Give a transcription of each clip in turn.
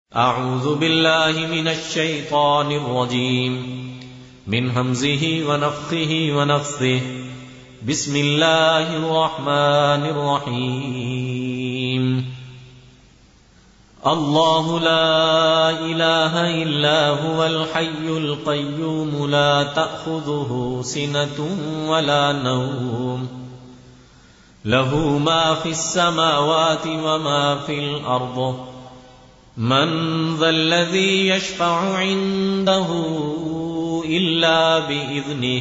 أعوذ بالله من الشيطان الرجيم من همزه ونفخه ونفثه بسم الله الرحمن الرحيم الله لا إله إلا هو الحي القيوم لا تأخذه سنة ولا نوم له ما في السماوات وما في الأرض من ذا الذي يشفع عنده إلا بإذنه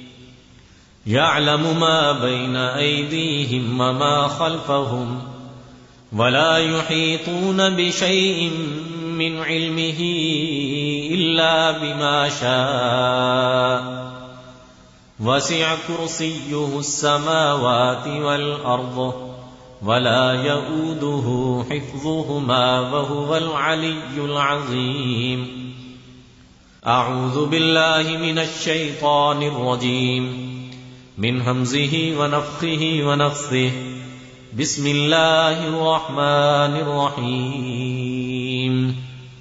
يعلم ما بين أيديهم وما خلفهم ولا يحيطون بشيء من علمه إلا بما شاء وسع كرسيه السماوات والأرض ولا يؤوده حفظهما وهو العلي العظيم أعوذ بالله من الشيطان الرجيم من همزه ونفخه ونفثه بسم الله الرحمن الرحيم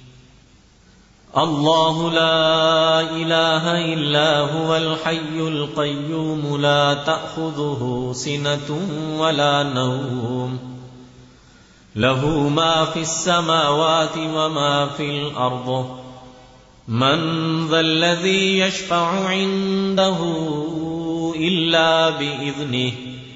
الله لا إله إلا هو الحي القيوم لا تأخذه سنة ولا نوم له ما في السماوات وما في الأرض من ذا الذي يشفع عنده إلا بإذنه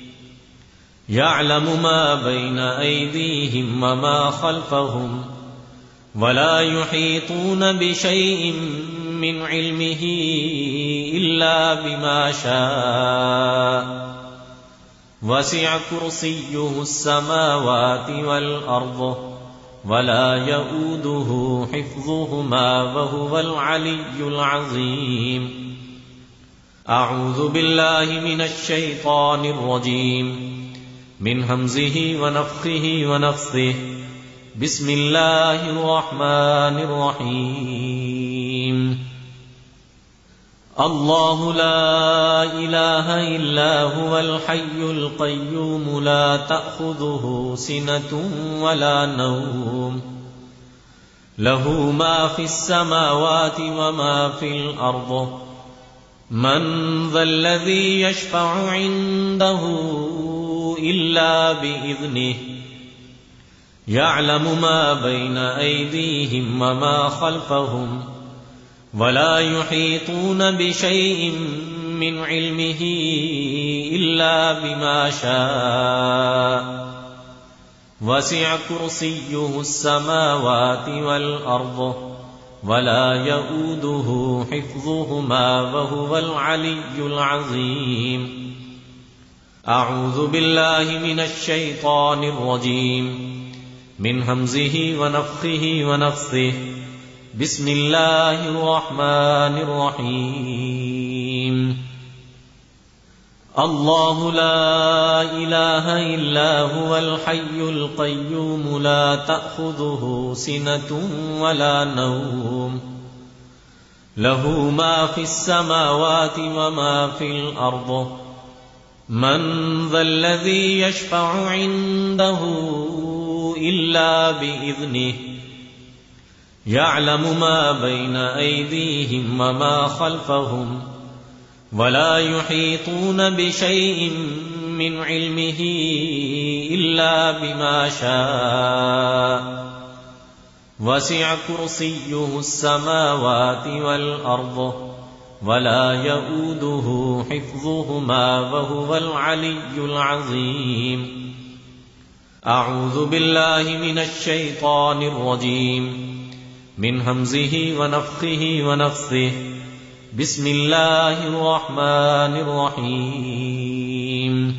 يعلم ما بين أيديهم وما خلفهم ولا يحيطون بشيء من علمه إلا بما شاء وسع كرسيه السماوات والأرض ولا يؤوده حفظهما وهو العلي العظيم أعوذ بالله من الشيطان الرجيم من همزه ونفخه ونفثه بسم الله الرحمن الرحيم الله لا إله إلا هو الحي القيوم لا تأخذه سنة ولا نوم له ما في السماوات وما في الأرض من ذا الذي يشفع عنده إلا بإذنه يعلم ما بين أيديهم وما خلفهم ولا يحيطون بشيء من علمه إلا بما شاء وسع كرسيه السماوات والأرض ولا يؤوده حفظهما وهو العلي العظيم أعوذ بالله من الشيطان الرجيم من همزه ونفخه ونفثه بسم الله الرحمن الرحيم الله لا إله إلا هو الحي القيوم لا تأخذه سنة ولا نوم له ما في السماوات وما في الأرض من ذا الذي يشفع عنده إلا بإذنه يعلم ما بين أيديهم وما خلفهم ولا يحيطون بشيء من علمه إلا بما شاء وسع كرسيه السماوات والأرض ولا يؤوده حفظهما وهو العلي العظيم أعوذ بالله من الشيطان الرجيم من همزه ونفخه ونفثه بسم الله الرحمن الرحيم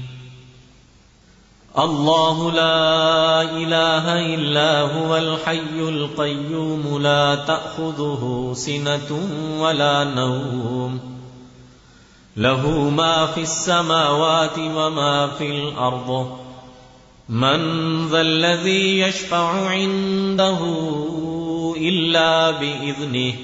الله لا إله إلا هو الحي القيوم لا تأخذه سنة ولا نوم له ما في السماوات وما في الأرض من ذا الذي يشفع عنده إلا بإذنه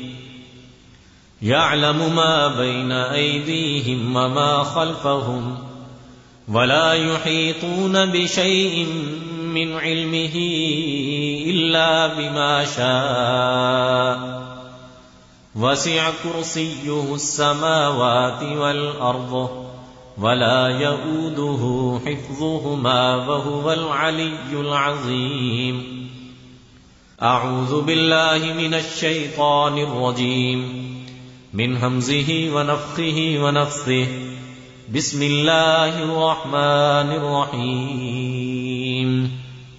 يعلم ما بين أيديهم وما خلفهم ولا يحيطون بشيء من علمه إلا بما شاء وسع كرسيه السماوات والأرض ولا يؤوده حفظهما وهو العلي العظيم. أعوذ بالله من الشيطان الرجيم من همزه ونفخه ونفثه. بسم الله الرحمن الرحيم.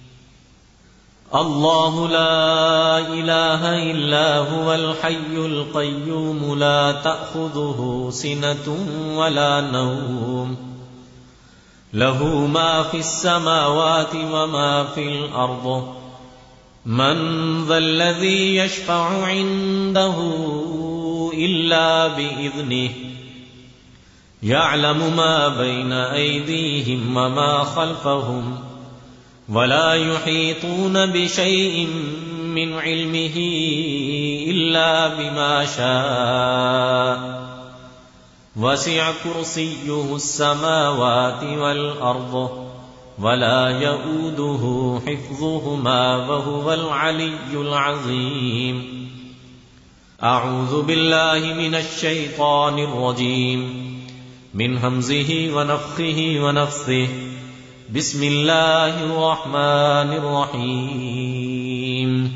الله لا إله إلا هو الحي القيوم لا تأخذه سنة ولا نوم له ما في السماوات وما في الأرض. من ذا الذي يشفع عنده إلا بإذنه يعلم ما بين أيديهم وما خلفهم ولا يحيطون بشيء من علمه إلا بما شاء وسع كرسيه السماوات والأرض ولا يؤوده حفظهما وهو العلي العظيم. أعوذ بالله من الشيطان الرجيم من همزه ونفخه ونفثه. بسم الله الرحمن الرحيم.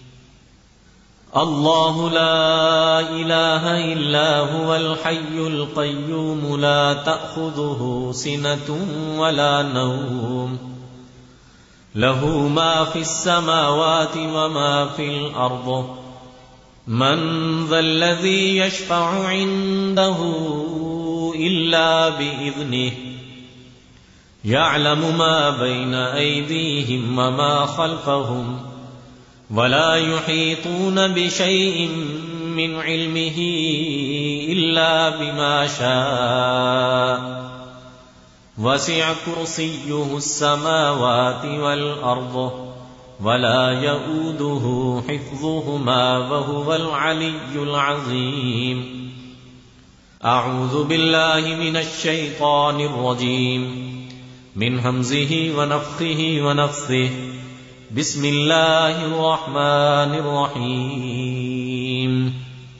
الله لا إله إلا هو الحي القيوم لا تأخذه سنة ولا نوم له ما في السماوات وما في الأرض. من ذا الذي يشفع عنده إلا بإذنه يعلم ما بين أيديهم وما خلفهم ولا يحيطون بشيء من علمه إلا بما شاء وسع كرسيه السماوات والأرض ولا يؤوده حفظهما وهو العلي العظيم. أعوذ بالله من الشيطان الرجيم من همزه ونفخه ونفثه. بسم الله الرحمن الرحيم.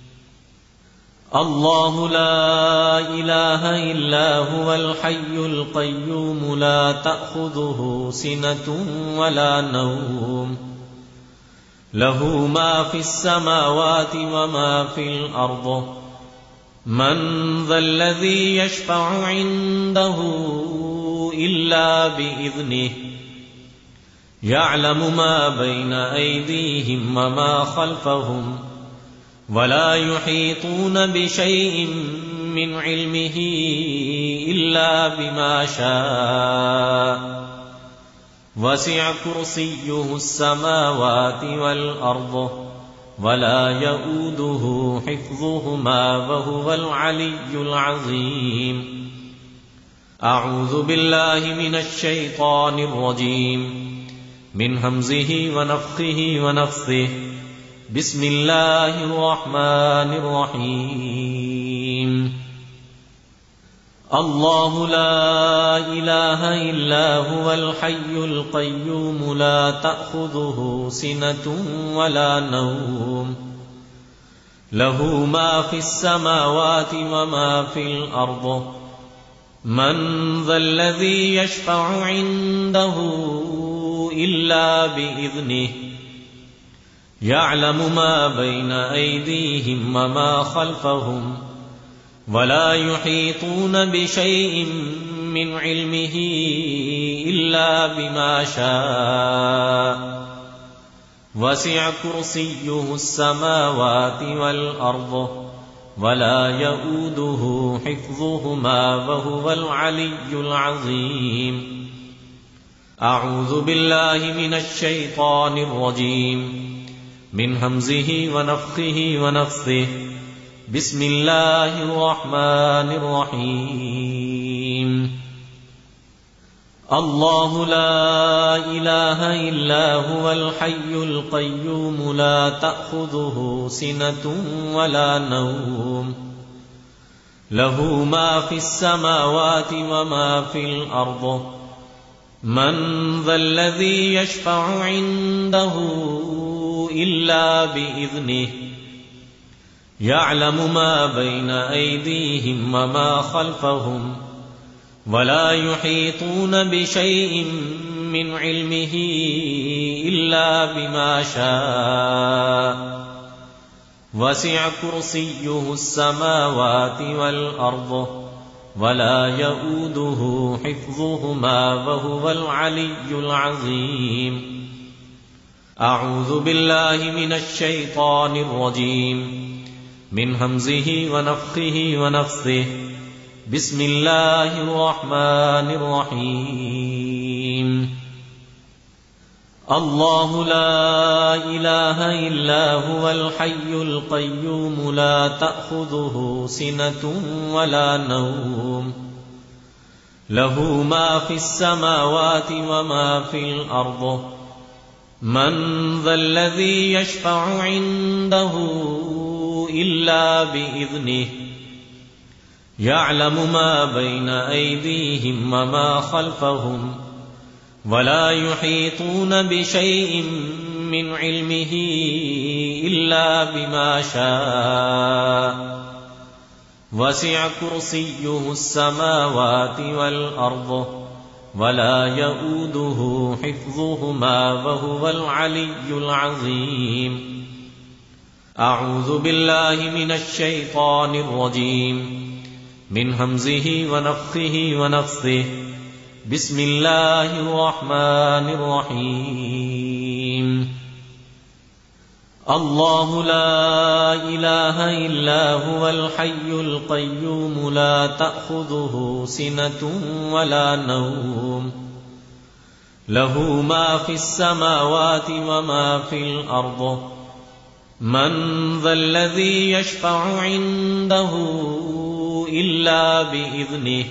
الله لا إله إلا هو الحي القيوم لا تأخذه سنة ولا نوم له ما في السماوات وما في الأرض. من ذا الذي يشفع عنده إلا بإذنه يعلم ما بين أيديهم وما خلفهم ولا يحيطون بشيء من علمه إلا بما شاء وسع كرسيه السماوات والأرض ولا يؤوده حفظهما وهو العلي العظيم. أعوذ بالله من الشيطان الرجيم من همزه ونفخه ونفثه. بسم الله الرحمن الرحيم. الله لا إله إلا هو الحي القيوم لا تأخذه سنة ولا نوم له ما في السماوات وما في الأرض. من ذا الذي يشفع عنده إلا بإذنه يعلم ما بين أيديهم وما خلفهم ولا يحيطون بشيء من علمه إلا بما شاء وسع كرسيه السماوات والأرض ولا يؤوده حفظهما وهو العلي العظيم. أعوذ بالله من الشيطان الرجيم من همزه ونفخه ونفثه. بسم الله الرحمن الرحيم. الله لا إله إلا هو الحي القيوم لا تأخذه سنة ولا نوم له ما في السماوات وما في الأرض. من ذا الذي يشفع عنده إلا بإذنه يعلم ما بين أيديهم وما خلفهم ولا يحيطون بشيء من علمه إلا بما شاء وسع كرسيه السماوات والأرض ولا يؤوده حفظهما وهو العلي العظيم. أعوذ بالله من الشيطان الرجيم من همزه ونفخه ونفثه. بسم الله الرحمن الرحيم. الله لا إله إلا هو الحي القيوم لا تأخذه سنة ولا نوم له ما في السماوات وما في الأرض. من ذا الذي يشفع عنده إلا بإذنه يعلم ما بين أيديهم وما خلفهم ولا يحيطون بشيء من علمه إلا بما شاء وسع كرسيه السماوات والأرض ولا يؤوده حفظهما وهو العلي العظيم. أعوذ بالله من الشيطان الرجيم من همزه ونفخه ونفثه. بسم الله الرحمن الرحيم. الله لا إله إلا هو الحي القيوم لا تأخذه سنة ولا نوم له ما في السماوات وما في الأرض. من ذا الذي يشفع عنده إلا بإذنه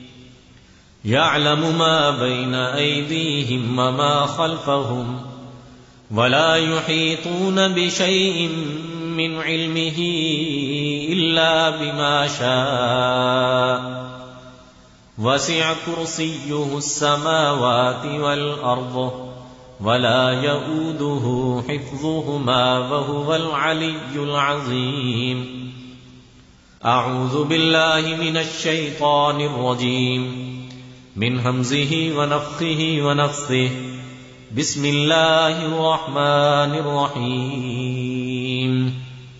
يعلم ما بين أيديهم وما خلفهم ولا يحيطون بشيء من علمه إلا بما شاء وسع كرسيه السماوات والأرض ولا يؤوده حفظهما وهو العلي العظيم. أعوذ بالله من الشيطان الرجيم من همزه ونفخه ونفثه. بسم الله الرحمن الرحيم.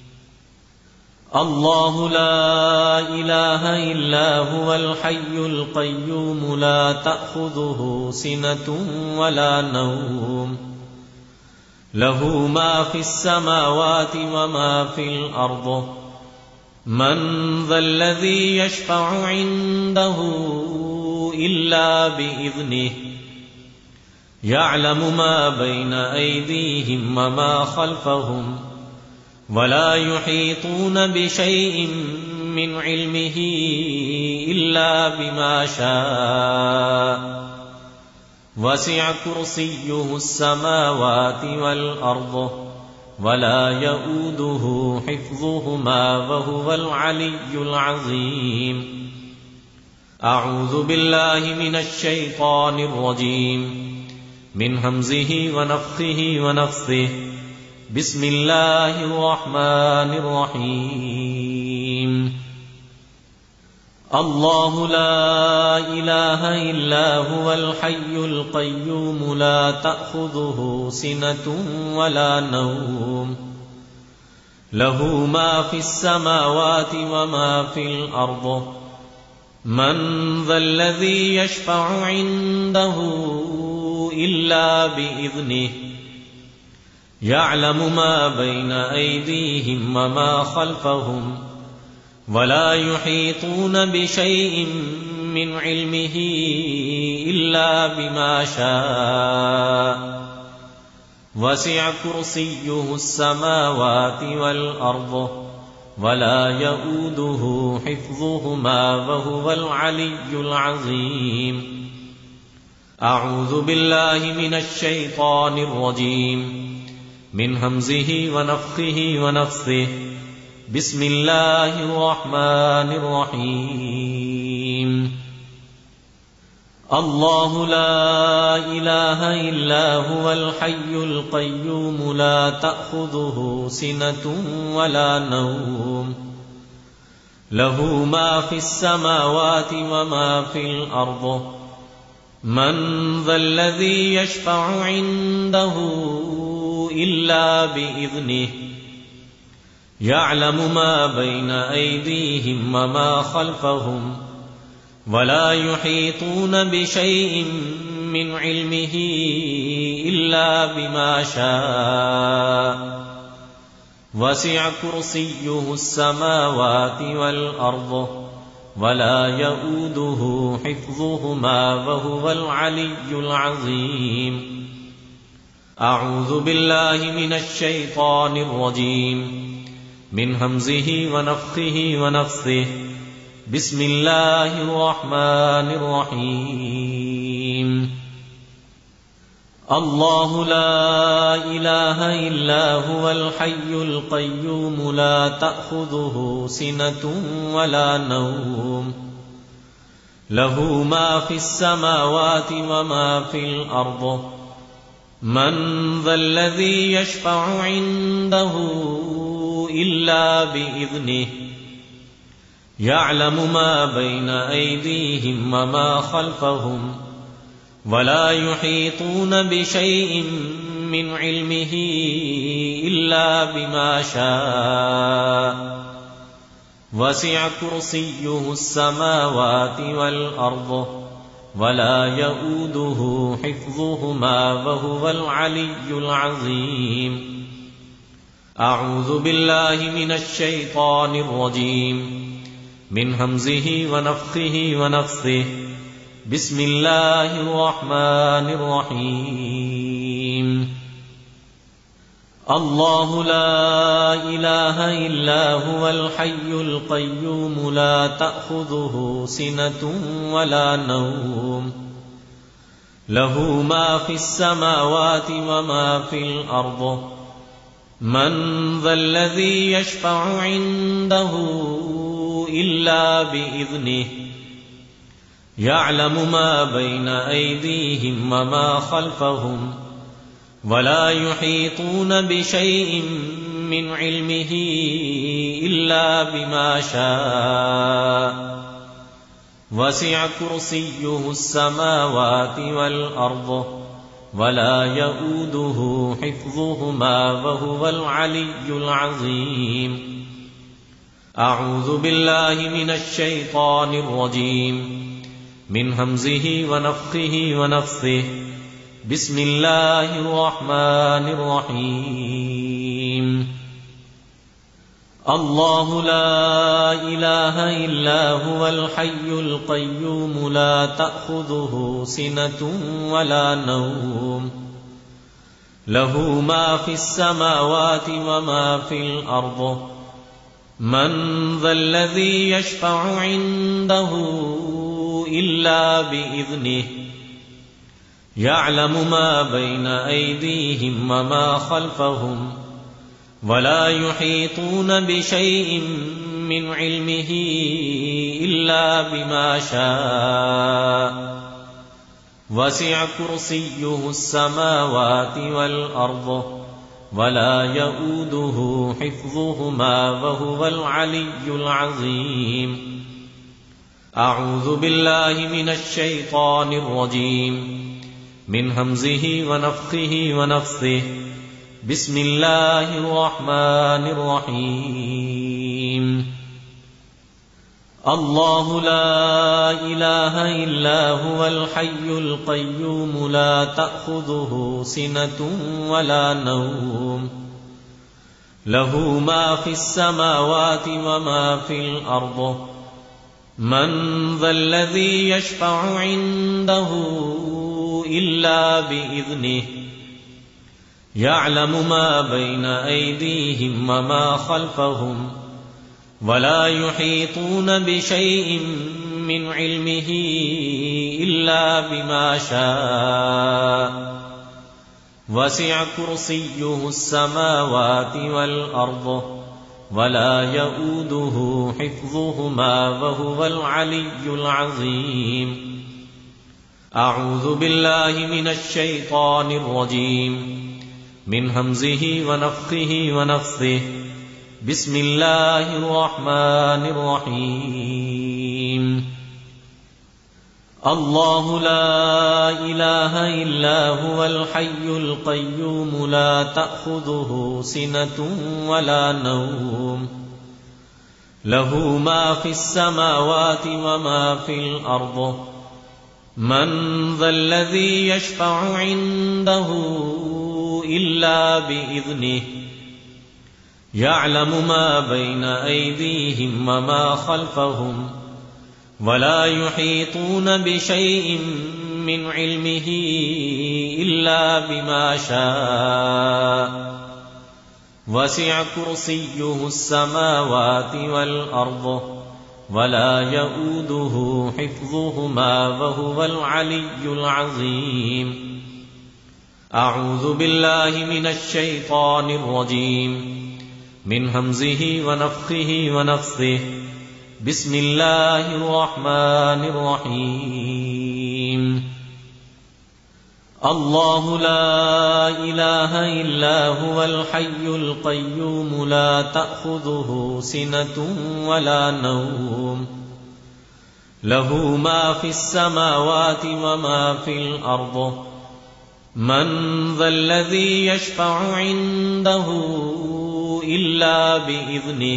الله لا إله إلا هو الحي القيوم لا تأخذه سنة ولا نوم له ما في السماوات وما في الأرض. من ذا الذي يشفع عنده إلا بإذنه يعلم ما بين أيديهم وما خلفهم ولا يحيطون بشيء من علمه إلا بما شاء وسع كرسيه السماوات والأرض ولا يؤوده حفظهما وهو العلي العظيم. أعوذ بالله من الشيطان الرجيم من همزه ونفخه ونفثه. بسم الله الرحمن الرحيم. الله لا إله إلا هو الحي القيوم لا تأخذه سنة ولا نوم له ما في السماوات وما في الأرض. من ذا الذي يشفع عنده إلا بإذنه يعلم ما بين أيديهم وما خلفهم ولا يحيطون بشيء من علمه إلا بما شاء وسع كرسيه السماوات والأرض ولا يؤوده حفظهما وهو العلي العظيم. أعوذ بالله من الشيطان الرجيم من همزه ونفخه ونفثه. بسم الله الرحمن الرحيم. الله لا إله إلا هو الحي القيوم لا تأخذه سنة ولا نوم له ما في السماوات وما في الأرض من ذا الذي يشفع عنده إلا بإذنه يعلم ما بين أيديهم وما خلفهم ولا يحيطون بشيء من علمه إلا بما شاء وسع كرسيه السماوات والأرض ولا يؤوده حفظهما وهو العلي العظيم. أعوذ بالله من الشيطان الرجيم من همزه ونفخه ونفثه. بسم الله الرحمن الرحيم. الله لا إله إلا هو الحي القيوم لا تأخذه سنة ولا نوم له ما في السماوات وما في الأرض من ذا الذي يشفع عنده إلا بإذنه يعلم ما بين أيديهم وما خلفهم ولا يحيطون بشيء من علمه إلا بما شاء وسع كرسيه السماوات والأرض ولا يؤوده حفظهما وهو العلي العظيم. أعوذ بالله من الشيطان الرجيم من همزه ونفخه ونفثه. بسم الله الرحمن الرحيم. الله لا إله إلا هو الحي القيوم لا تأخذه سنة ولا نوم له ما في السماوات وما في الأرض من ذا الذي يشفع عنده إلا بإذنه يعلم ما بين أيديهم وما خلفهم ولا يحيطون بشيء من علمه إلا بما شاء وسع كرسيه السماوات والأرض ولا يؤوده حفظهما وهو العلي العظيم. أعوذ بالله من الشيطان الرجيم من همزه ونفخه ونفثه. بسم الله الرحمن الرحيم. الله لا إله إلا هو الحي القيوم لا تأخذه سنة ولا نوم له ما في السماوات وما في الأرض من ذا الذي يشفع عنده إلا بإذنه يعلم ما بين أيديهم وما خلفهم ولا يحيطون بشيء من علمه إلا بما شاء وسع كرسيه السماوات والأرض ولا يؤوده حفظهما وهو العلي العظيم. أعوذ بالله من الشيطان الرجيم من همزه ونفخه ونفثه. بسم الله الرحمن الرحيم. الله لا إله إلا هو الحي القيوم لا تأخذه سنة ولا نوم له ما في السماوات وما في الأرض من ذا الذي يشفع عنده إلا بإذنه يعلم ما بين أيديهم وما خلفهم ولا يحيطون بشيء من علمه إلا بما شاء وسع كرسيه السماوات والأرض ولا يؤوده حفظهما وهو العلي العظيم. أعوذ بالله من الشيطان الرجيم من همزه ونفخه ونفثه بسم الله الرحمن الرحيم الله لا إله إلا هو الحي القيوم لا تأخذه سنة ولا نوم له ما في السماوات وما في الأرض من ذا الذي يشفع عنده إلا بإذنه يعلم ما بين أيديهم وما خلفهم ولا يحيطون بشيء من علمه إلا بما شاء وسع كرسيه السماوات والأرض ولا يؤوده حفظهما وهو العلي العظيم أعوذ بالله من الشيطان الرجيم من همزه ونفخه ونفثه بسم الله الرحمن الرحيم الله لا إله إلا هو الحي القيوم لا تأخذه سنة ولا نوم له ما في السماوات وما في الأرض من ذا الذي يشفع عنده إلا بإذنه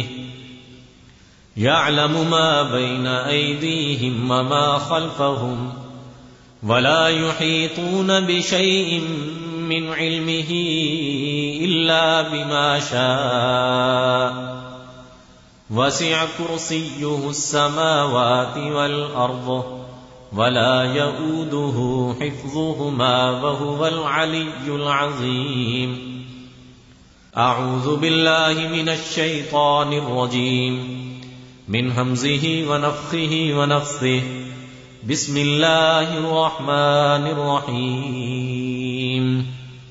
يعلم ما بين أيديهم وما خلفهم ولا يحيطون بشيء من علمه إلا بما شاء وسع كرسيه السماوات والأرض ولا يؤوده حفظهما وهو العلي العظيم أعوذ بالله من الشيطان الرجيم من همزه ونفخه ونفثه بسم الله الرحمن الرحيم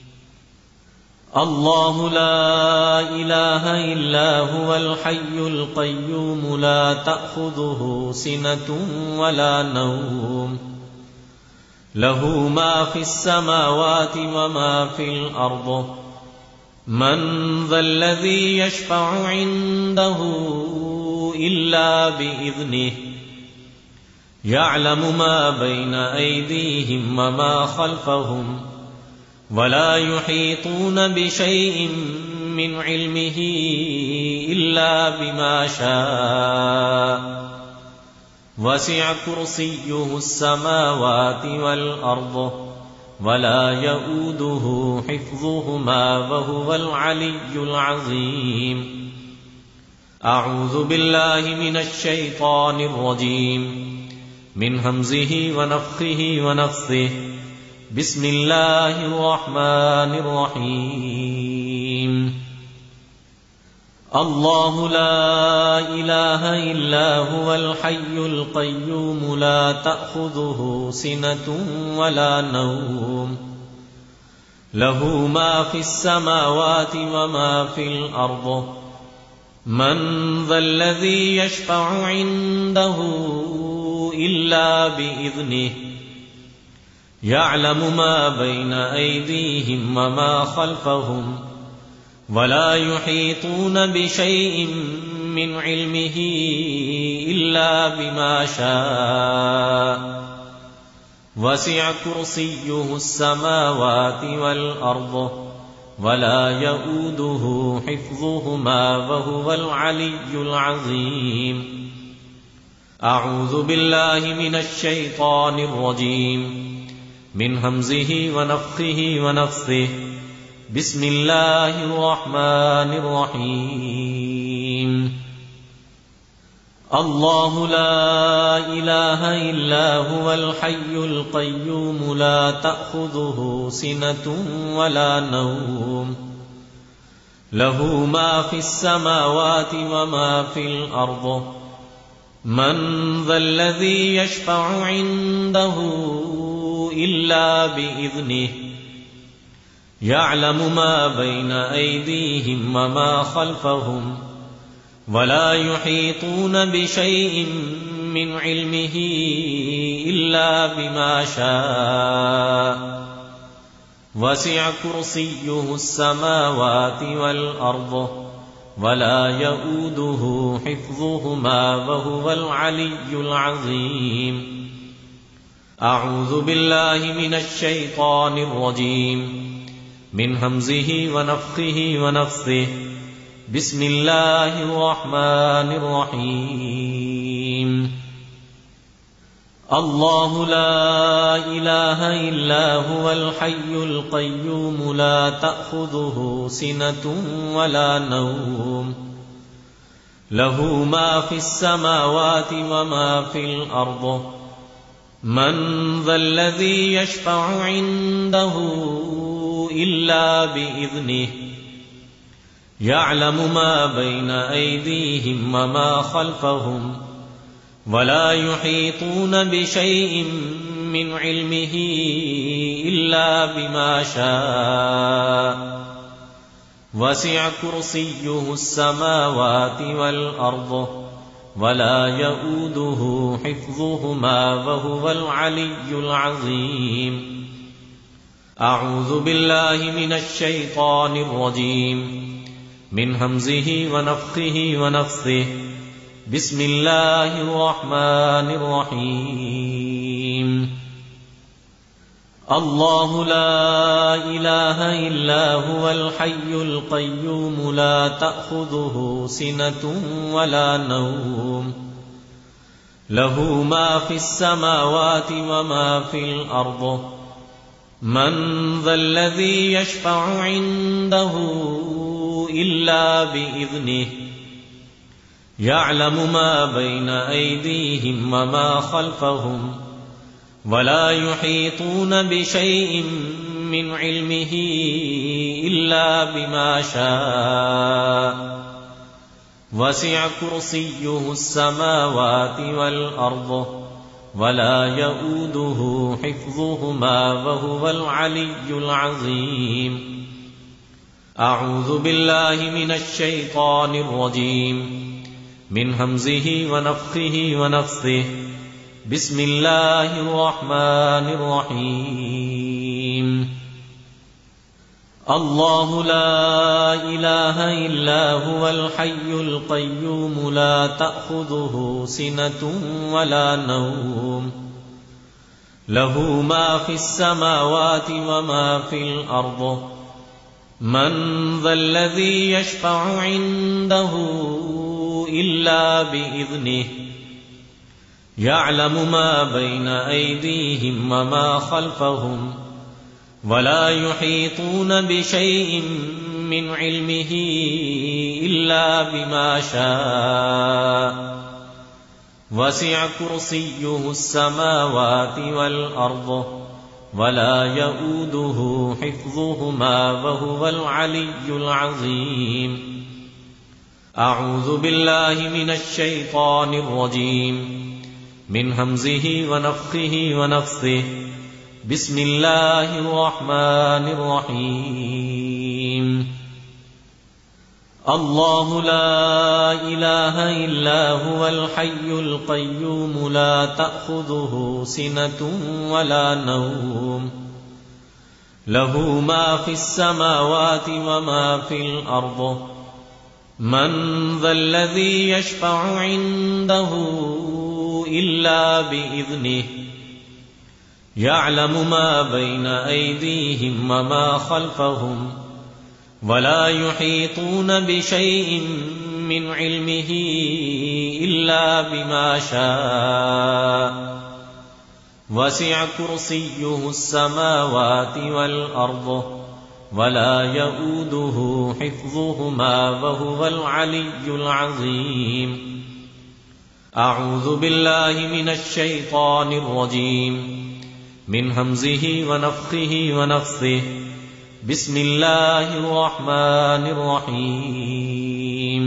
الله لا إله إلا هو الحي القيوم لا تأخذه سنة ولا نوم له ما في السماوات وما في الأرض من ذا الذي يشفع عنده إلا بإذنه يعلم ما بين أيديهم وما خلفهم ولا يحيطون بشيء من علمه إلا بما شاء وسع كرسيه السماوات والأرض ولا يؤوده حفظهما وهو العلي العظيم أعوذ بالله من الشيطان الرجيم من همزه ونفخه ونفثه بسم الله الرحمن الرحيم الله لا إله إلا هو الحي القيوم لا تأخذه سنة ولا نوم له ما في السماوات وما في الأرض من ذا الذي يشفع عنده إلا بإذنه يعلم ما بين أيديهم وما خلفهم ولا يحيطون بشيء من علمه إلا بما شاء وسع كرسيه السماوات والأرض ولا يؤوده حفظهما وهو العلي العظيم أعوذ بالله من الشيطان الرجيم من همزه ونفخه ونفثه بسم الله الرحمن الرحيم الله لا إله إلا هو الحي القيوم لا تأخذه سنة ولا نوم له ما في السماوات وما في الأرض من ذا الذي يشفع عنده إلا بإذنه يعلم ما بين أيديهم وما خلفهم ولا يحيطون بشيء من علمه إلا بما شاء وسع كرسيه السماوات والأرض ولا يؤوده حفظهما وهو العلي العظيم. أعوذ بالله من الشيطان الرجيم من همزه ونفخه ونفثه. بسم الله الرحمن الرحيم. الله لا إله إلا هو الحي القيوم لا تأخذه سنة ولا نوم له ما في السماوات وما في الأرض من ذا الذي يشفع عنده إلا بإذنه يعلم ما بين أيديهم وما خلفهم ولا يحيطون بشيء من علمه إلا بما شاء وسع كرسيه السماوات والأرض ولا يؤوده حفظهما وهو العلي العظيم. أعوذ بالله من الشيطان الرجيم من همزه ونفخه ونفثه. بسم الله الرحمن الرحيم. الله لا إله إلا هو الحي القيوم لا تأخذه سنة ولا نوم له ما في السماوات وما في الأرض من ذا الذي يشفع عنده إلا بإذنه يعلم ما بين أيديهم وما خلفهم ولا يحيطون بشيء من علمه إلا بما شاء وسع كرسيه السماوات والأرض ولا يؤوده حفظهما وهو العلي العظيم. أعوذ بالله من الشيطان الرجيم من همزه ونفخه ونفثه. بسم الله الرحمن الرحيم. الله لا إله إلا هو الحي القيوم لا تأخذه سنة ولا نوم له ما في السماوات وما في الأرض من ذا الذي يشفع عنده إلا بإذنه يعلم ما بين أيديهم وما خلفهم ولا يحيطون بشيء من علمه إلا بما شاء وسع كرسيه السماوات والأرض ولا يؤوده حفظهما وهو العلي العظيم. أعوذ بالله من الشيطان الرجيم من همزه ونفخه ونفثه. بسم الله الرحمن الرحيم. الله لا إله إلا هو الحي القيوم لا تأخذه سنة ولا نوم له ما في السماوات وما في الأرض من ذا الذي يشفع عنده إلا بإذنه يعلم ما بين أيديهم وما خلفهم ولا يحيطون بشيء من علمه إلا بما شاء وسع كرسيه السماوات والأرض ولا يؤوده حفظهما وهو العلي العظيم. أعوذ بالله من الشيطان الرجيم من همزه ونفخه ونفثه. بسم الله الرحمن الرحيم.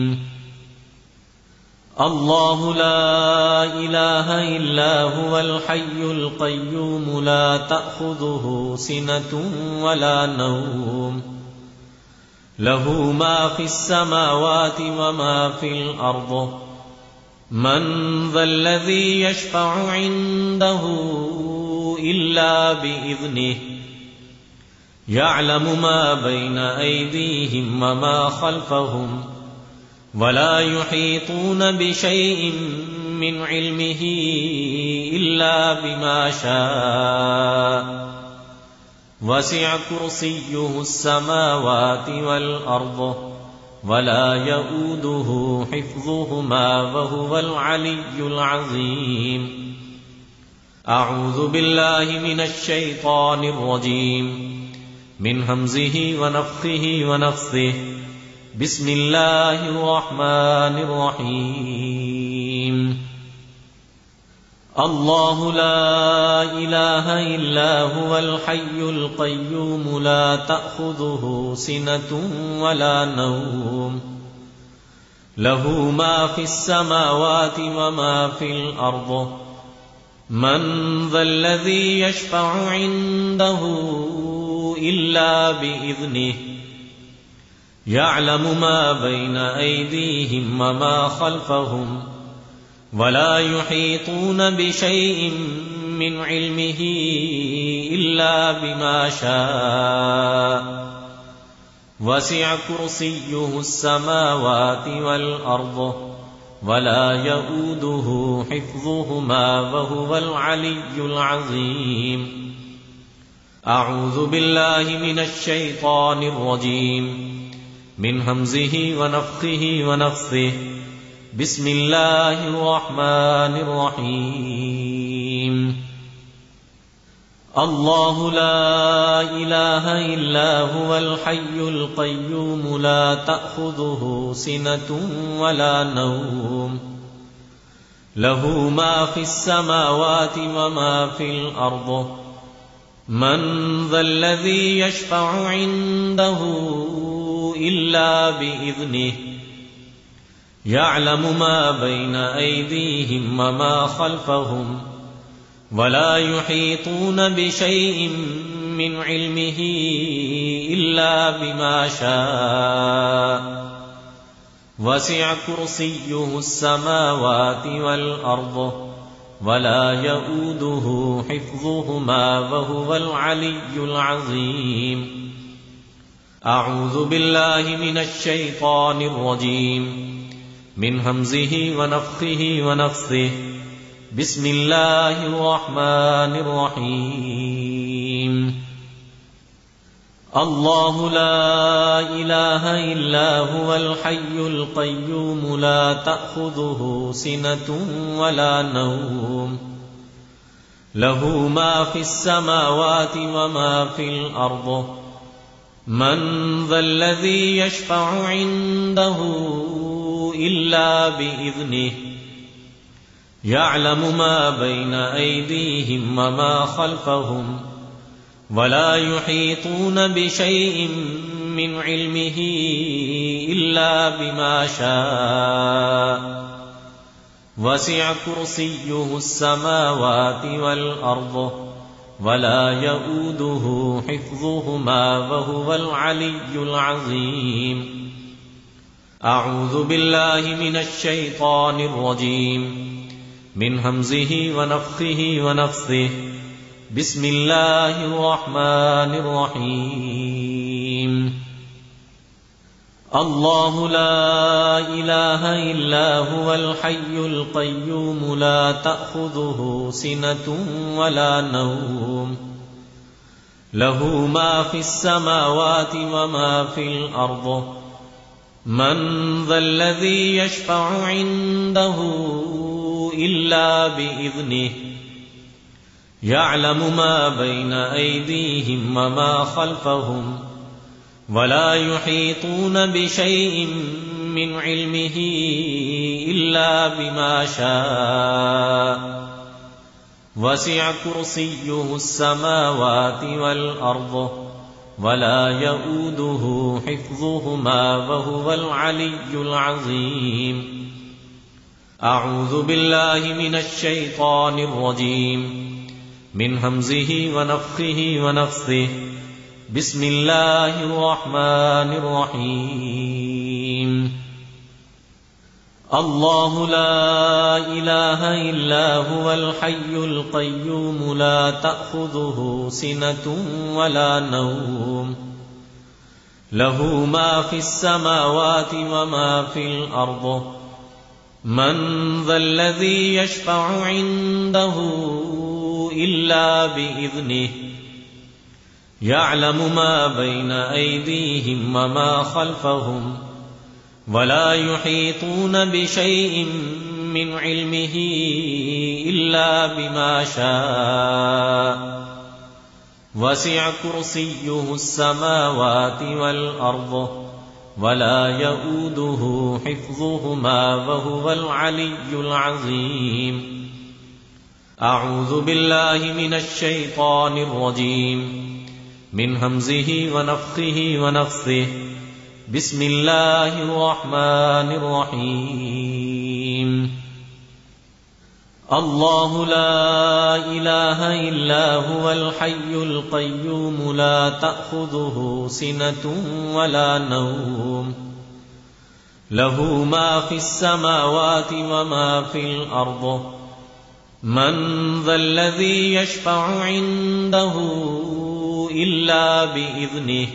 الله لا إله إلا هو الحي القيوم لا تأخذه سنة ولا نوم له ما في السماوات وما في الأرض من ذا الذي يشفع عنده إلا بإذنه يعلم ما بين أيديهم وما خلفهم ولا يحيطون بشيء من علمه إلا بما شاء وسع كرسيه السماوات والأرض ولا يؤوده حفظهما وهو العلي العظيم. أعوذ بالله من الشيطان الرجيم من همزه ونفخه ونفثه. بسم الله الرحمن الرحيم. الله لا إله إلا هو الحي القيوم لا تأخذه سنة ولا نوم له ما في السماوات وما في الأرض. من ذا الذي يشفع عنده إلا بإذنه يعلم ما بين أيديهم وما خلفهم ولا يحيطون بشيء من علمه إلا بما شاء وسع كرسيه السماوات والأرض ولا يؤوده حفظهما وهو العلي العظيم. أعوذ بالله من الشيطان الرجيم من همزه ونفخه ونفثه. بسم الله الرحمن الرحيم. الله لا إله إلا هو الحي القيوم لا تأخذه سنة ولا نوم له ما في السماوات وما في الأرض. من ذا الذي يشفع عنده إلا بإذنه يعلم ما بين أيديهم وما خلفهم ولا يحيطون بشيء من علمه إلا بما شاء وسع كرسيه السماوات والأرض ولا يؤوده حفظهما وهو العلي العظيم. أعوذ بالله من الشيطان الرجيم من همزه ونفخه ونفثه. بسم الله الرحمن الرحيم. الله لا إله إلا هو الحي القيوم لا تأخذه سنة ولا نوم له ما في السماوات وما في الأرض. من ذا الذي يشفع عنده إلا بإذنه يعلم ما بين أيديهم وما خلفهم ولا يحيطون بشيء من علمه إلا بما شاء وسع كرسيه السماوات والأرض ولا يؤوده حفظهما وهو العلي العظيم. أعوذ بالله من الشيطان الرجيم من همزه ونفخه ونفثه. بسم الله الرحمن الرحيم. الله لا إله إلا هو الحي القيوم لا تأخذه سنة ولا نوم له ما في السماوات وما في الأرض. من ذا الذي يشفع عنده إلا بإذنه يعلم ما بين أيديهم وما خلفهم ولا يحيطون بشيء من علمه إلا بما شاء وسع كرسيه السماوات والأرض ولا يؤوده حفظهما وهو العلي العظيم. أعوذ بالله من الشيطان الرجيم من همزه ونفخه ونفثه. بسم الله الرحمن الرحيم. الله لا إله إلا هو الحي القيوم لا تأخذه سنة ولا نوم له ما في السماوات وما في الأرض من ذا الذي يشفع عنده إلا بإذنه يعلم ما بين أيديهم وما خلفهم ولا يحيطون بشيء من علمه إلا بما شاء وسع كرسيه السماوات والأرض ولا يؤوده حفظهما وهو العلي العظيم. أعوذ بالله من الشيطان الرجيم من همزه ونفخه ونفثه. بسم الله الرحمن الرحيم. الله لا إله إلا هو الحي القيوم لا تأخذه سنة ولا نوم له ما في السماوات وما في الأرض من ذا الذي يشفع عنده إلا بإذنه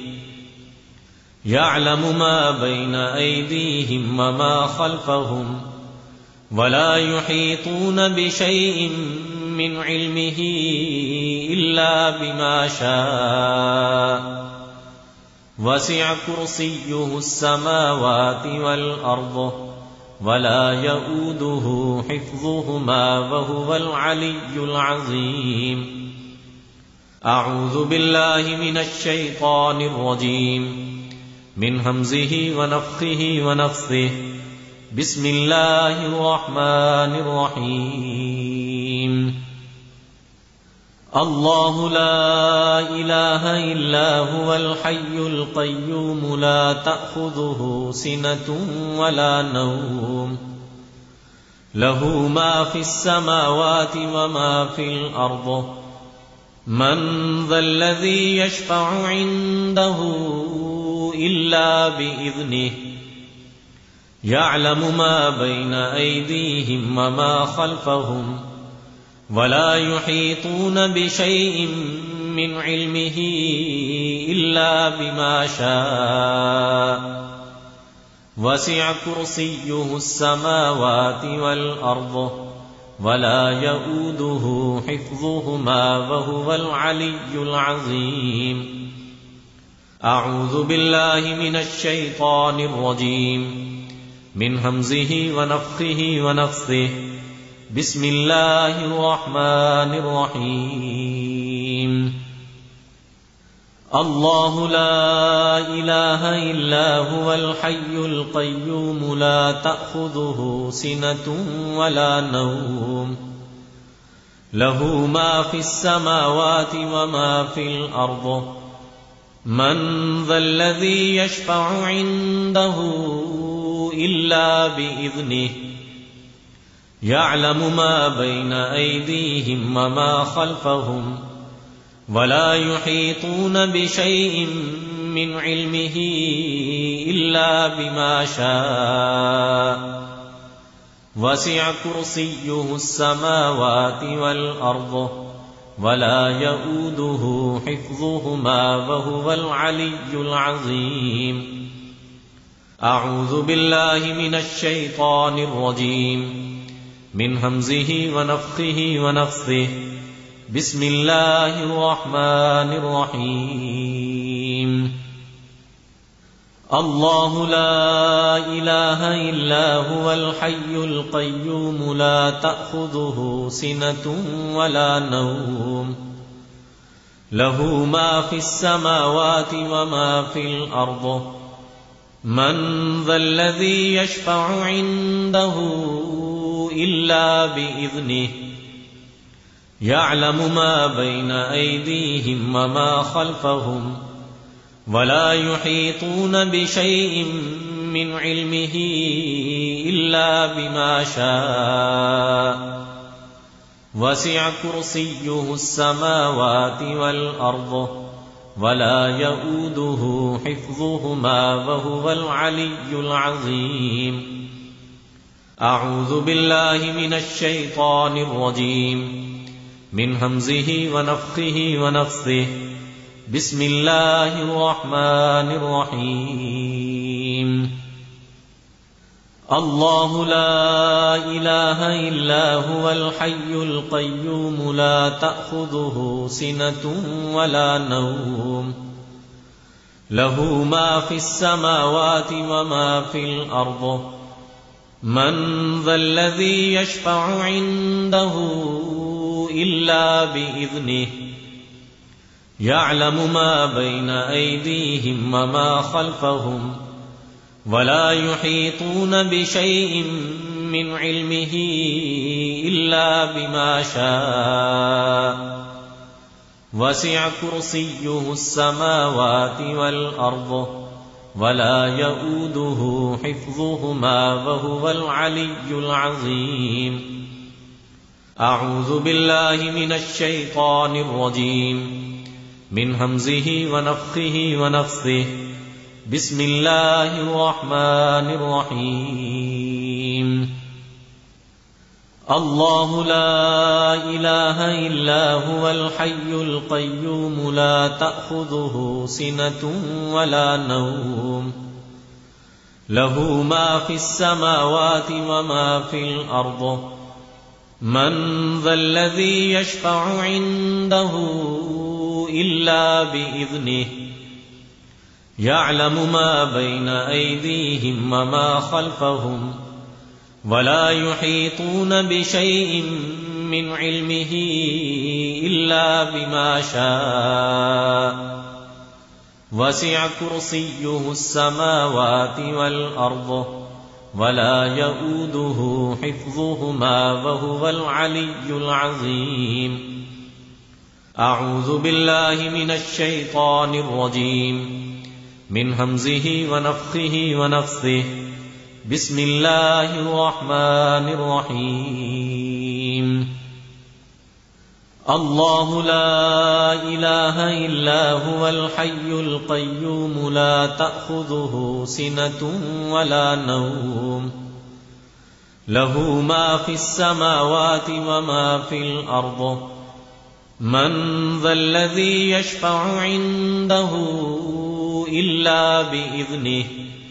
يعلم ما بين أيديهم وما خلفهم ولا يحيطون بشيء من علمه إلا بما شاء وسع كرسيه السماوات والأرض ولا يؤوده حفظهما وهو العلي العظيم. أعوذ بالله من الشيطان الرجيم من همزه ونفخه ونفثه. بسم الله الرحمن الرحيم. الله لا إله إلا هو الحي القيوم لا تأخذه سنة ولا نوم له ما في السماوات وما في الأرض من ذا الذي يشفع عنده إلا بإذنه يعلم ما بين أيديهم وما خلفهم ولا يحيطون بشيء من علمه إلا بما شاء وسع كرسيه السماوات والأرض ولا يؤوده حفظهما وهو العلي العظيم. أعوذ بالله من الشيطان الرجيم من همزه ونفخه ونفثه. بسم الله الرحمن الرحيم. الله لا إله إلا هو الحي القيوم لا تأخذه سنة ولا نوم له ما في السماوات وما في الأرض من ذا الذي يشفع عنده إلا بإذنه يعلم ما بين أيديهم وما خلفهم ولا يحيطون بشيء من علمه إلا بما شاء وسع كرسيه السماوات والأرض ولا يؤوده حفظهما وهو العلي العظيم. أعوذ بالله من الشيطان الرجيم من همزه ونفخه ونفثه. بسم الله الرحمن الرحيم. الله لا إله إلا هو الحي القيوم لا تأخذه سنة ولا نوم له ما في السماوات وما في الأرض من ذا الذي يشفع عنده إلا بإذنه يعلم ما بين أيديهم وما خلفهم ولا يحيطون بشيء من علمه إلا بما شاء وسع كرسيه السماوات والأرض ولا يؤوده حفظهما وهو العلي العظيم. أعوذ بالله من الشيطان الرجيم من همزه ونفخه ونفثه بسم الله الرحمن الرحيم الله لا إله إلا هو الحي القيوم لا تأخذه سنة ولا نوم له ما في السماوات وما في الأرض من ذا الذي يشفع عنده إلا بإذنه يعلم ما بين أيديهم وما خلفهم ولا يحيطون بشيء من علمه إلا بما شاء وسع كرسيه السماوات والأرض ولا يؤوده حفظهما وهو العلي العظيم أعوذ بالله من الشيطان الرجيم من همزه ونفخه ونفثه بسم الله الرحمن الرحيم الله لا إله إلا هو الحي القيوم لا تأخذه سنة ولا نوم له ما في السماوات وما في الأرض من ذا الذي يشفع عنده إلا بإذنه يعلم ما بين أيديهم وما خلفهم ولا يحيطون بشيء من علمه إلا بما شاء وسع كرسيه السماوات والأرض ولا يؤوده حفظهما وهو العلي العظيم أعوذ بالله من الشيطان الرجيم من همزه ونفخه ونفثه بسم الله الرحمن الرحيم الله لا إله إلا هو الحي القيوم لا تأخذه سنة ولا نوم له ما في السماوات وما في الأرض من ذا الذي يشفع عنده إلا بإذنه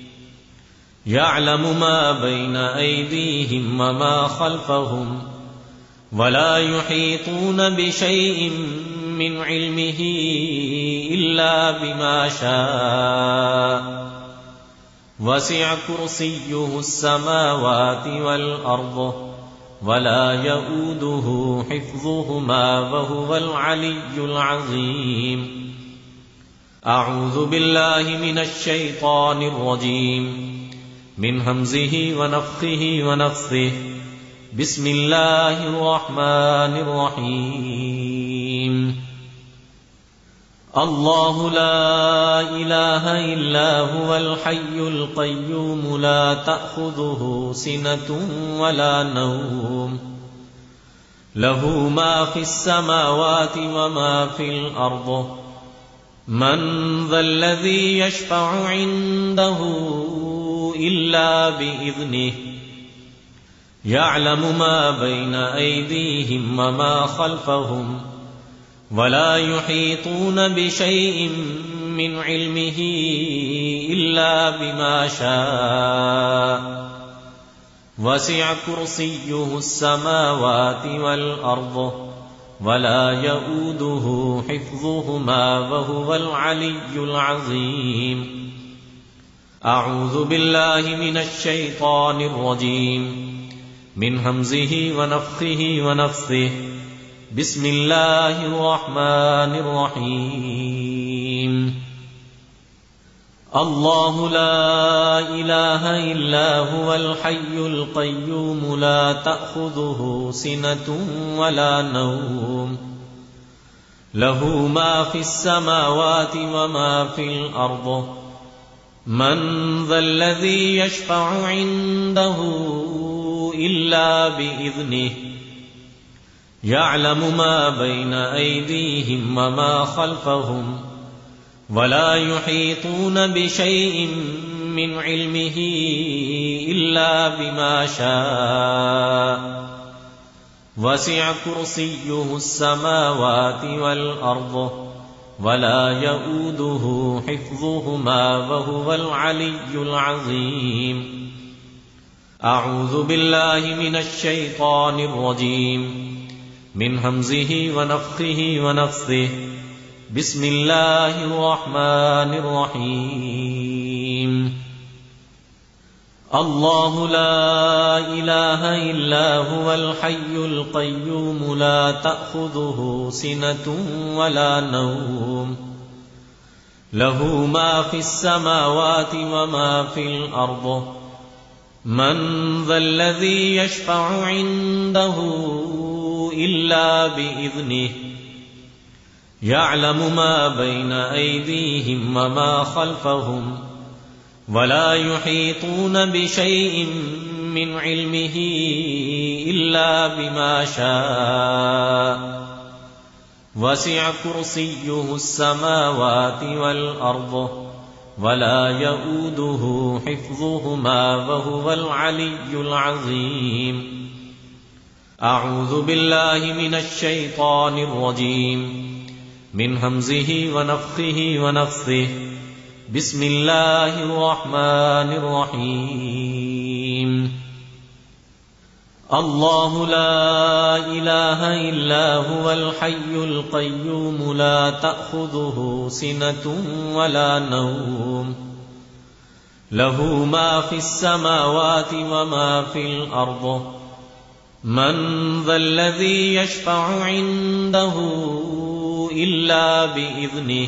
يعلم ما بين أيديهم وما خلفهم ولا يحيطون بشيء من علمه إلا بما شاء وسع كرسيه السماوات والأرض ولا يؤوده حفظهما وهو العلي العظيم أعوذ بالله من الشيطان الرجيم من همزه ونفخه ونفثه بسم الله الرحمن الرحيم الله لا إله إلا هو الحي القيوم لا تأخذه سنة ولا نوم له ما في السماوات وما في الأرض من ذا الذي يشفع عنده إلا بإذنه يعلم ما بين أيديهم وما خلفهم ولا يحيطون بشيء من علمه إلا بما شاء وسع كرسيه السماوات والأرض ولا يؤوده حفظهما وهو العلي العظيم أعوذ بالله من الشيطان الرجيم من همزه ونفخه ونفثه بسم الله الرحمن الرحيم الله لا إله إلا هو الحي القيوم لا تأخذه سنة ولا نوم له ما في السماوات وما في الأرض من ذا الذي يشفع عنده إلا بإذنه يعلم ما بين أيديهم وما خلفهم ولا يحيطون بشيء من علمه إلا بما شاء وسع كرسيه السماوات والأرض ولا يؤوده حفظهما وهو العلي العظيم. أعوذ بالله من الشيطان الرجيم من همزه ونفخه ونفثه. بسم الله الرحمن الرحيم. الله لا إله إلا هو الحي القيوم لا تأخذه سنة ولا نوم له ما في السماوات وما في الأرض. من ذا الذي يشفع عنده إلا بإذنه يعلم ما بين أيديهم وما خلفهم ولا يحيطون بشيء من علمه إلا بما شاء وسع كرسيه السماوات والأرض ولا يؤوده حفظهما وهو العلي العظيم. أعوذ بالله من الشيطان الرجيم من همزه ونفخه ونفثه. بسم الله الرحمن الرحيم. الله لا إله إلا هو الحي القيوم لا تأخذه سنة ولا نوم له ما في السماوات وما في الأرض. من ذا الذي يشفع عنده إلا بإذنه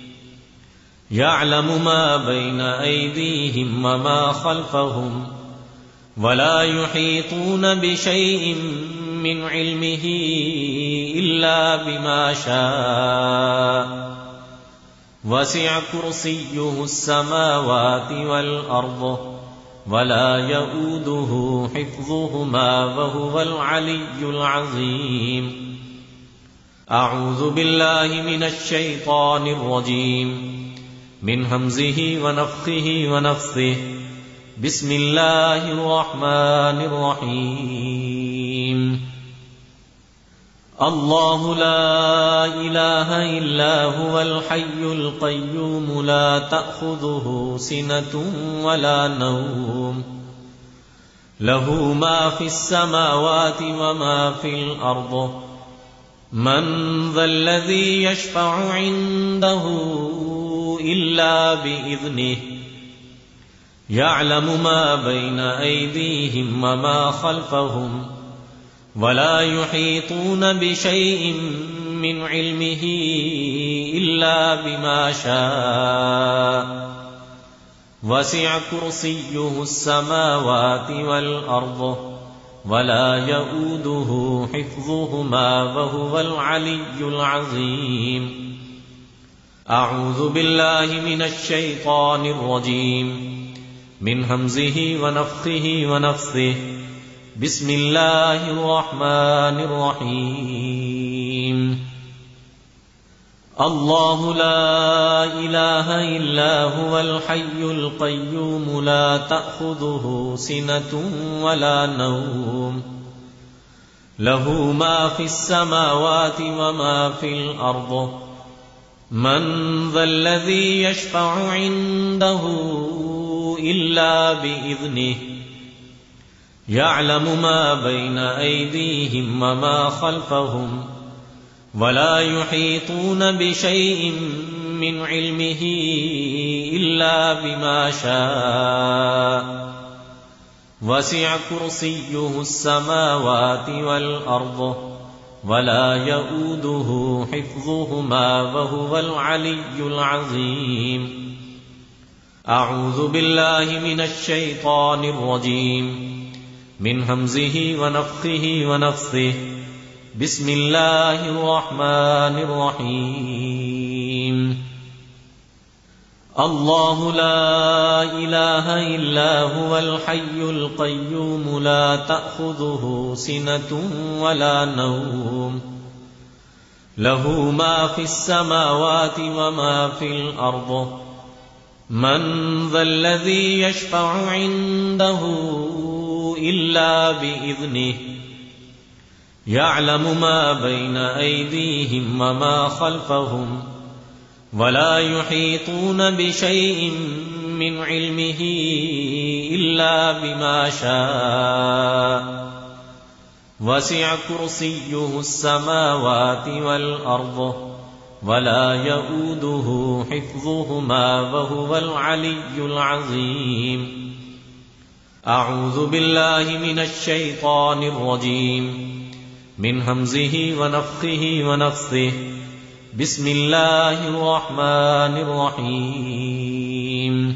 يعلم ما بين أيديهم وما خلفهم ولا يحيطون بشيء من علمه إلا بما شاء وسع كرسيه السماوات والأرض ولا يؤوده حفظهما وهو العلي العظيم. أعوذ بالله من الشيطان الرجيم من همزه ونفخه ونفثه. بسم الله الرحمن الرحيم. الله لا إله إلا هو الحي القيوم لا تأخذه سنة ولا نوم له ما في السماوات وما في الأرض. من ذا الذي يشفع عنده إلا بإذنه يعلم ما بين أيديهم وما خلفهم ولا يحيطون بشيء من علمه إلا بما شاء وسع كرسيه السماوات والأرض ولا يؤوده حفظهما وهو العلي العظيم. أعوذ بالله من الشيطان الرجيم من همزه ونفخه ونفثه. بسم الله الرحمن الرحيم. الله لا إله إلا هو الحي القيوم لا تأخذه سنة ولا نوم له ما في السماوات وما في الأرض. من ذا الذي يشفع عنده إلا بإذنه يعلم ما بين أيديهم وما خلفهم ولا يحيطون بشيء من علمه إلا بما شاء وسع كرسيه السماوات والأرض ولا يؤوده حفظهما وهو العلي العظيم. أعوذ بالله من الشيطان الرجيم من همزه ونفخه ونفثه. بسم الله الرحمن الرحيم. الله لا إله إلا هو الحي القيوم لا تأخذه سنة ولا نوم له ما في السماوات وما في الأرض. من ذا الذي يشفع عنده إلا بإذنه يعلم ما بين أيديهم وما خلفهم ولا يحيطون بشيء من علمه إلا بما شاء وسع كرسيه السماوات والأرض ولا يؤوده حفظهما وهو العلي العظيم. أعوذ بالله من الشيطان الرجيم من همزه ونفخه ونفثه. بسم الله الرحمن الرحيم.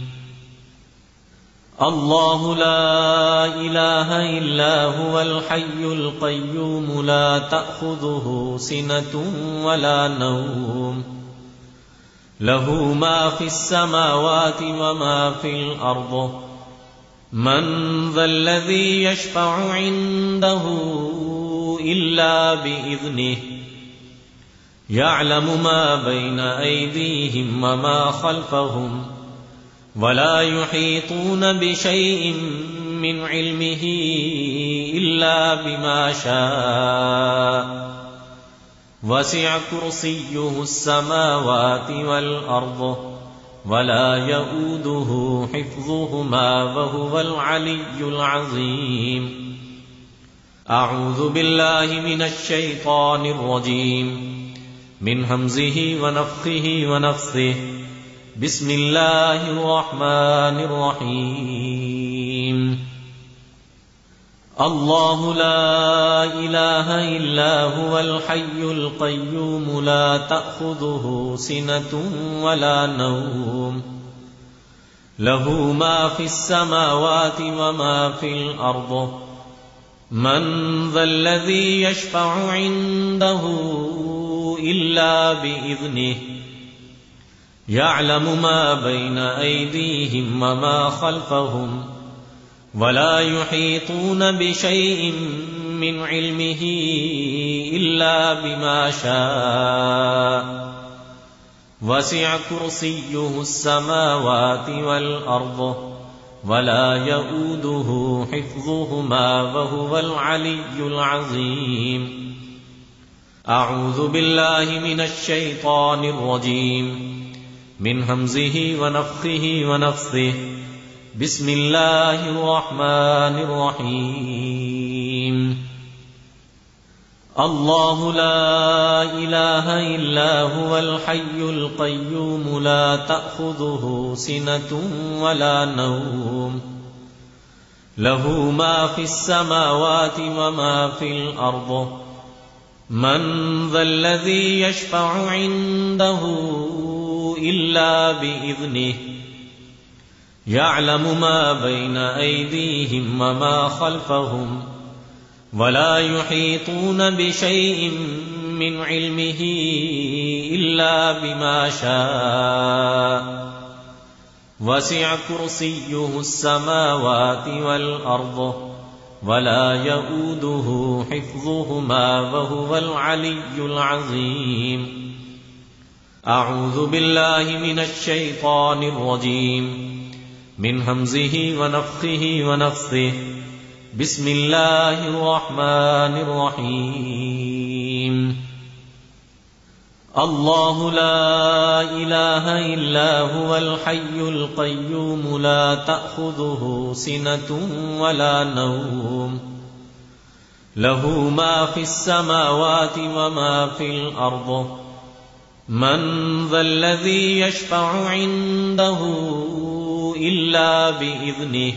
الله لا إله إلا هو الحي القيوم لا تأخذه سنة ولا نوم له ما في السماوات وما في الأرض. من ذا الذي يشفع عنده إلا بإذنه يعلم ما بين أيديهم وما خلفهم ولا يحيطون بشيء من علمه إلا بما شاء وسع كرسيه السماوات والأرض ولا يؤوده حفظهما وهو العلي العظيم. أعوذ بالله من الشيطان الرجيم من همزه ونفخه ونفثه. بسم الله الرحمن الرحيم. الله لا إله إلا هو الحي القيوم لا تأخذه سنة ولا نوم له ما في السماوات وما في الأرض. من ذا الذي يشفع عنده إلا بإذنه يعلم ما بين أيديهم وما خلفهم ولا يحيطون بشيء من علمه إلا بما شاء وسع كرسيه السماوات والأرض ولا يؤوده حفظهما وهو العلي العظيم. أعوذ بالله من الشيطان الرجيم من همزه ونفخه ونفثه. بسم الله الرحمن الرحيم. الله لا إله إلا هو الحي القيوم لا تأخذه سنة ولا نوم له ما في السماوات وما في الأرض. من ذا الذي يشفع عنده إلا بإذنه يعلم ما بين أيديهم وما خلفهم ولا يحيطون بشيء من علمه إلا بما شاء وسع كرسيه السماوات والأرض ولا يؤوده حفظهما وهو العلي العظيم. أعوذ بالله من الشيطان الرجيم من همزه ونفخه ونفثه. بسم الله الرحمن الرحيم. الله لا إله إلا هو الحي القيوم لا تأخذه سنة ولا نوم له ما في السماوات وما في الأرض. من ذا الذي يشفع عنده إلا بإذنه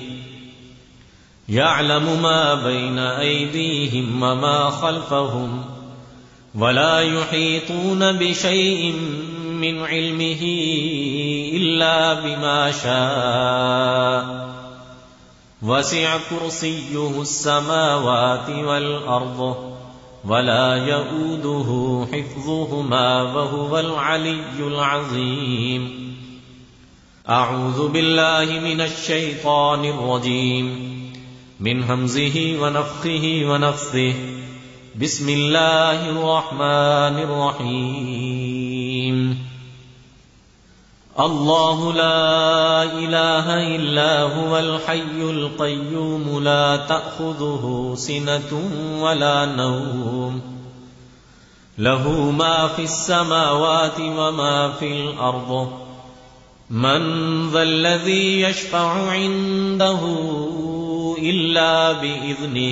يعلم ما بين أيديهم وما خلفهم ولا يحيطون بشيء من علمه إلا بما شاء وسع كرسيه السماوات والأرض ولا يؤوده حفظهما وهو العلي العظيم. أعوذ بالله من الشيطان الرجيم من همزه ونفخه ونفثه. بسم الله الرحمن الرحيم. الله لا إله إلا هو الحي القيوم لا تأخذه سنة ولا نوم له ما في السماوات وما في الأرض من ذا الذي يشفع عنده إلا بإذنه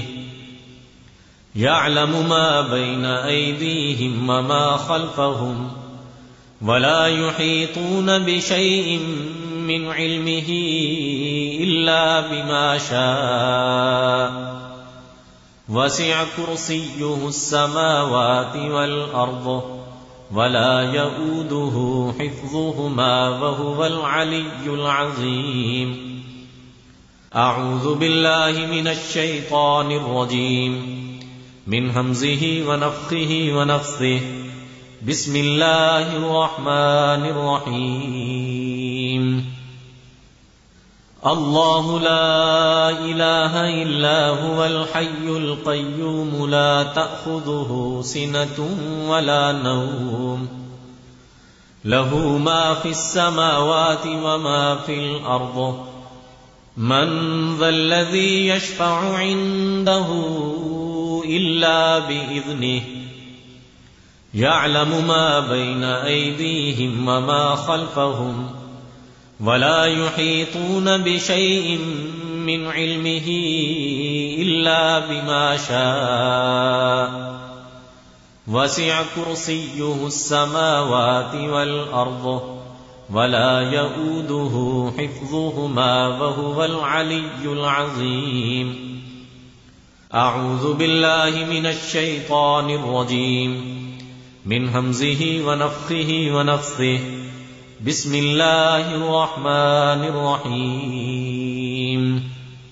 يعلم ما بين أيديهم وما خلفهم ولا يحيطون بشيء من علمه إلا بما شاء وسع كرسيه السماوات والأرض ولا يؤوده حفظهما وهو العلي العظيم. أعوذ بالله من الشيطان الرجيم من همزه ونفخه ونفثه. بسم الله الرحمن الرحيم. الله لا إله إلا هو الحي القيوم لا تأخذه سنة ولا نوم له ما في السماوات وما في الأرض من ذا الذي يشفع عنده إلا بإذنه يعلم ما بين أيديهم وما خلفهم ولا يحيطون بشيء من علمه إلا بما شاء وسع كرسيه السماوات والأرض ولا يؤوده حفظهما وهو العلي العظيم. أعوذ بالله من الشيطان الرجيم من همزه ونفخه ونفثه. بسم الله الرحمن الرحيم.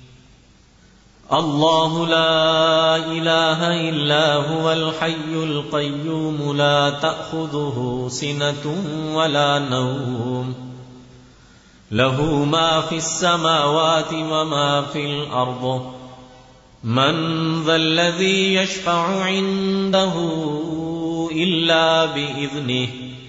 الله لا إله إلا هو الحي القيوم لا تأخذه سنة ولا نوم له ما في السماوات وما في الأرض من ذا الذي يشفع عنده إلا بإذنه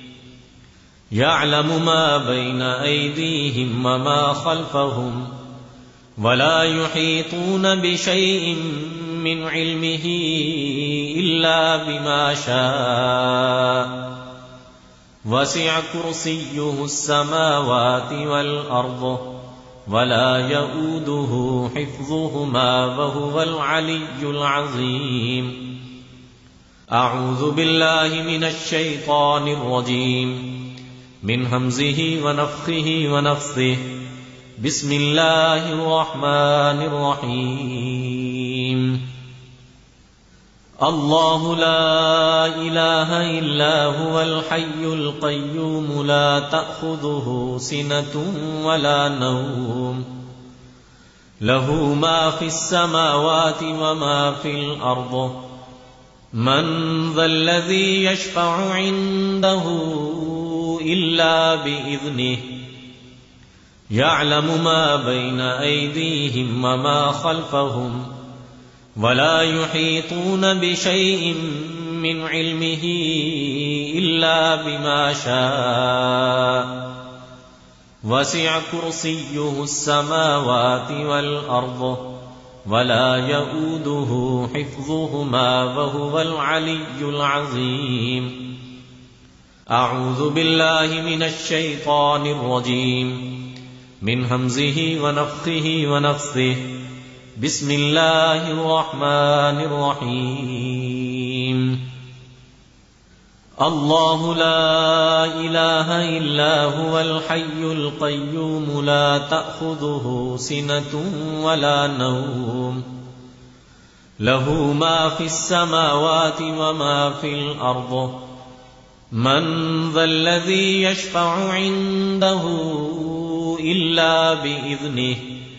يعلم ما بين أيديهم وما خلفهم ولا يحيطون بشيء من علمه إلا بما شاء وسع كرسيه السماوات والأرض ولا يؤوده حفظهما وهو العلي العظيم. أعوذ بالله من الشيطان الرجيم من همزه ونفخه ونفثه. بسم الله الرحمن الرحيم. الله لا إله إلا هو الحي القيوم لا تأخذه سنة ولا نوم له ما في السماوات وما في الأرض من ذا الذي يشفع عنده إلا بإذنه يعلم ما بين أيديهم وما خلفهم ولا يحيطون بشيء من علمه إلا بما شاء وسع كرسيه السماوات والأرض ولا يؤوده حفظهما وهو العلي العظيم. أعوذ بالله من الشيطان الرجيم من همزه ونفخه ونفثه. بسم الله الرحمن الرحيم. الله لا إله إلا هو الحي القيوم لا تأخذه سنة ولا نوم له ما في السماوات وما في الأرض من ذا الذي يشفع عنده إلا بإذنه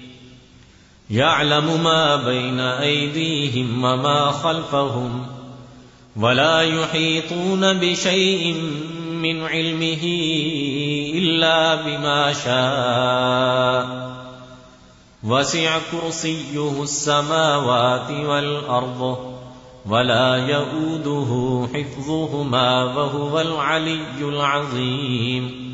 يعلم ما بين أيديهم وما خلفهم ولا يحيطون بشيء من علمه إلا بما شاء وسع كرسيه السماوات والأرض ولا يؤوده حفظهما وهو العلي العظيم.